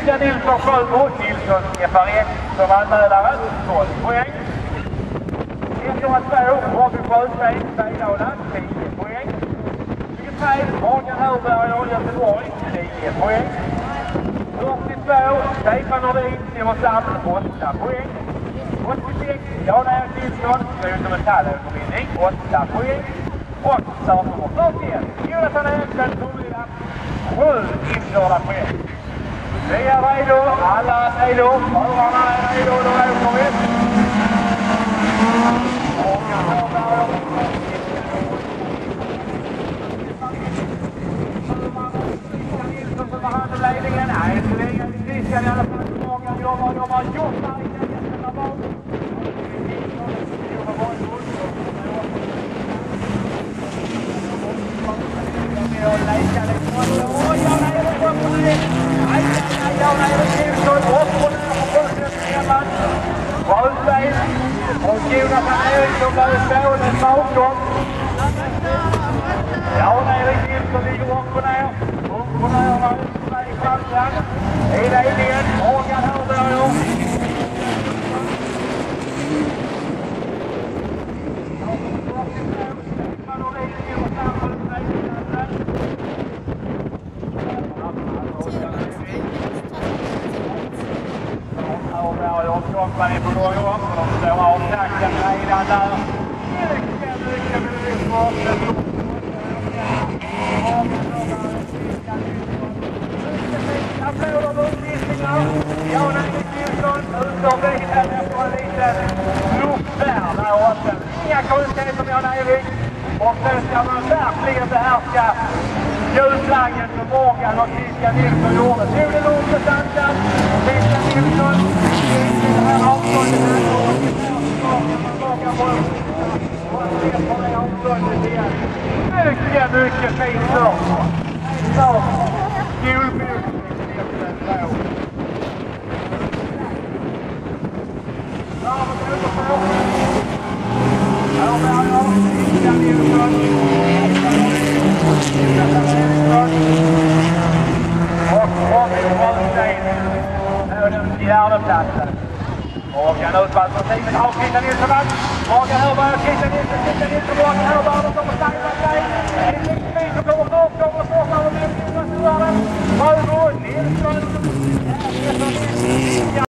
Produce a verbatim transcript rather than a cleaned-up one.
Christian Nilsson Sjöbo, Nilsson F R X som anmälare, tolv poäng. etthundratvå, Robin Sjöstein, Bergdala, tio poäng. tjugotre, Morgan Hörberg, Göteborg, tio poäng. fyrtiotvå, Stefan Nordin, Simonshamn, åtta poäng. åttiosex, Jan-Erik Nilsson, monumentalåtervinning, åtta poäng. Och startnummer fyrtioett, Jonathan Eriksson, Tomelilla, sju införda poäng. Vi är redo, alla är redo, förarna är redo, då åker vi. Morgan Hörberg, Christian Nilsson som har hand om ledningen. Nej, så länge är det Christian i alla fall. Morgan jobbar, jobbar, jobbar i den jättebra bak. Och leka lite grann. Åh, Jan Erik upp på det. Nej, nej, Jan Erik Nilsson upp på det och fortsättningen. Sjöstein och Jonathan Eriksson var stående bakom. Jan Erik Nilsson ligger upp och ner. Upp och ner var ut på väg framsam. I ledningen, Morgan Hörberg. Man är på gång upp och de står avtackade redan där. Mycket, mycket, mycket bra. Applåder och uppvisningar. Jan-Erik Nilsson ut och bilen efter en liten luftfärd där åt. Inga konstigheter med Jan-Erik. Och sen ska man verkligen behärska ljuslangen som Morgan och Christian Nilsson gjorde. Nu är det lugnt och sansat. Christian Nilsson i det här avståndet här och Morgan och ser på det avståndet igen. Mycket, mycket fint för. Så, skolbygg. Ja, vad är det för? Här bär jag Christian Nilsson. Och Robin Sjöstein på den fjärde platsen. Morgan utvallt för teamet av Christian Nilsson. Morgan Hörberg och Christian Nilsson. Christian Nilsson, Morgan Hörberg, de kommer stanna sig. Det är mycket fint som kommer först, kommer först av den. Sjöbo, Nilsson.